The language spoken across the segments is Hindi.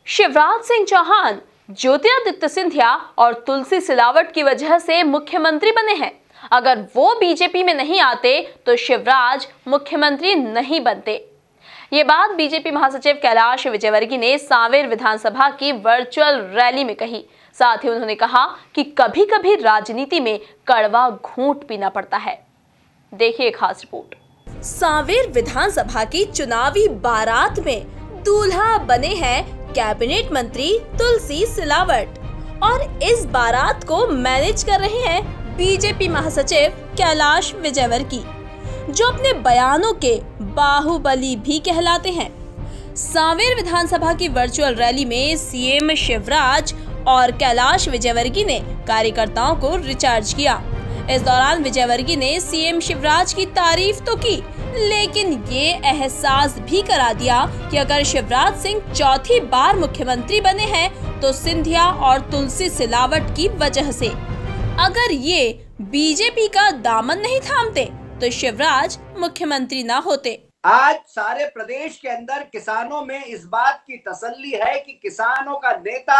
शिवराज सिंह चौहान ज्योतिरादित्य सिंधिया और तुलसी सिलावट की वजह से मुख्यमंत्री बने हैं। अगर वो बीजेपी में नहीं आते तो शिवराज मुख्यमंत्री नहीं बनते। ये बात बीजेपी महासचिव कैलाश विजयवर्गीय ने सांवेर विधानसभा की वर्चुअल रैली में कही। साथ ही उन्होंने कहा कि कभी-कभी राजनीति में कड़वा घूंट पीना पड़ता है। देखिए खास रिपोर्ट। सांवेर विधानसभा की चुनावी बारात में दूल्हा बने हैं कैबिनेट मंत्री तुलसी सिलावट और इस बारात को मैनेज कर रहे हैं बीजेपी महासचिव कैलाश विजयवर्गीय, जो अपने बयानों के बाहुबली भी कहलाते हैं। सांवेर विधानसभा की वर्चुअल रैली में सीएम शिवराज और कैलाश विजयवर्गीय ने कार्यकर्ताओं को रिचार्ज किया। इस दौरान विजयवर्गीय ने सीएम शिवराज की तारीफ तो की, लेकिन ये एहसास भी करा दिया कि अगर शिवराज सिंह चौथी बार मुख्यमंत्री बने हैं तो सिंधिया और तुलसी सिलावट की वजह से। अगर ये बीजेपी का दामन नहीं थामते तो शिवराज मुख्यमंत्री ना होते। आज सारे प्रदेश के अंदर किसानों में इस बात की तसल्ली है कि किसानों का नेता,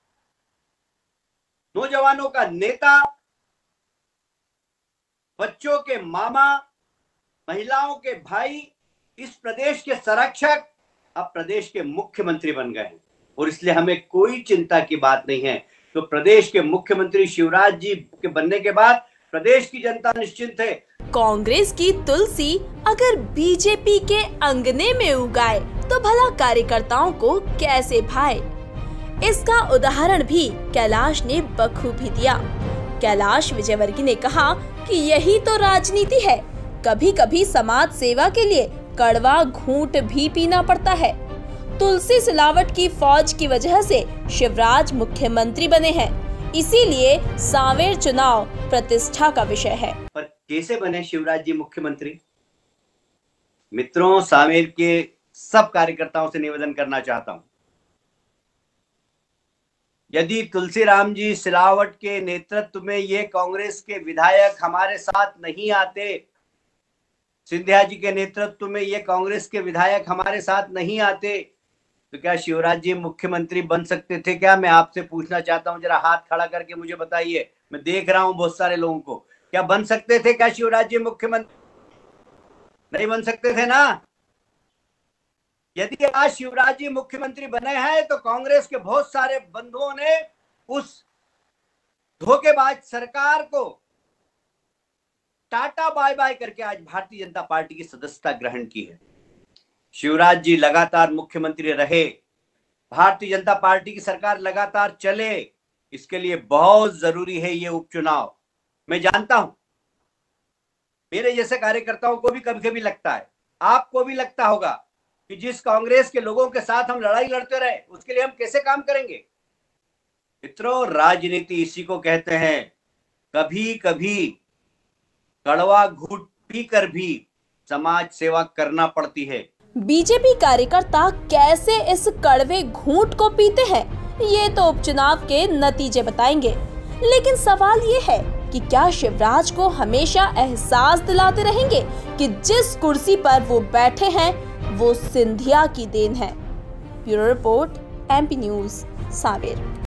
नौजवानों का नेता, बच्चों के मामा, महिलाओं के भाई, इस प्रदेश के संरक्षक अब प्रदेश के मुख्यमंत्री बन गए हैं और इसलिए हमें कोई चिंता की बात नहीं है। तो प्रदेश के मुख्यमंत्री शिवराज जी के बनने के बाद प्रदेश की जनता निश्चिंत है। कांग्रेस की तुलसी अगर बीजेपी के अंगने में उगाए तो भला कार्यकर्ताओं को कैसे भाए। इसका उदाहरण भी कैलाश ने बखूबी दिया। कैलाश विजयवर्गीय ने कहा कि यही तो राजनीति है, कभी कभी समाज सेवा के लिए कड़वा घूंट भी पीना पड़ता है। तुलसी सिलावट की फौज की वजह से शिवराज मुख्यमंत्री बने हैं, इसीलिए सांवेर चुनाव प्रतिष्ठा का विषय है। पर कैसे बने शिवराज जी मुख्यमंत्री? मित्रों, सांवेर के सब कार्यकर्ताओं से निवेदन करना चाहता हूं, यदि तुलसीराम जी सिलावट के नेतृत्व में ये कांग्रेस के विधायक हमारे साथ नहीं आते, सिंधिया जी के नेतृत्व में ये कांग्रेस के विधायक हमारे साथ नहीं आते, तो क्या शिवराज जी मुख्यमंत्री बन सकते थे क्या? मैं आपसे पूछना चाहता हूं, जरा हाथ खड़ा करके मुझे बताइए। मैं देख रहा हूं बहुत सारे लोगों को। क्या बन सकते थे क्या शिवराज जी मुख्यमंत्री? नहीं बन सकते थे ना। यदि आज शिवराज जी मुख्यमंत्री बने हैं तो कांग्रेस के बहुत सारे बंधुओं ने उस धोखेबाज सरकार को टाटा बाय बाय करके आज भारतीय जनता पार्टी की सदस्यता ग्रहण की है। शिवराज जी लगातार मुख्यमंत्री रहे, भारतीय जनता पार्टी की सरकार लगातार चले, इसके लिए बहुत जरूरी है ये उपचुनाव। मैं जानता हूं मेरे जैसे कार्यकर्ताओं को भी कभी कभी लगता है, आपको भी लगता होगा कि जिस कांग्रेस के लोगों के साथ हम लड़ाई लड़ते रहे उसके लिए हम कैसे काम करेंगे। मित्रों, राजनीति इसी को कहते हैं, कभी कभी कड़वा घूंट पीकर भी समाज सेवा करना पड़ती है। बीजेपी कार्यकर्ता कैसे इस कड़वे घूंट को पीते हैं, ये तो उपचुनाव के नतीजे बताएंगे। लेकिन सवाल ये है कि क्या शिवराज को हमेशा एहसास दिलाते रहेंगे कि जिस कुर्सी पर वो बैठे हैं वो सिंधिया की देन है। Bureau report, MP news, Sanwer.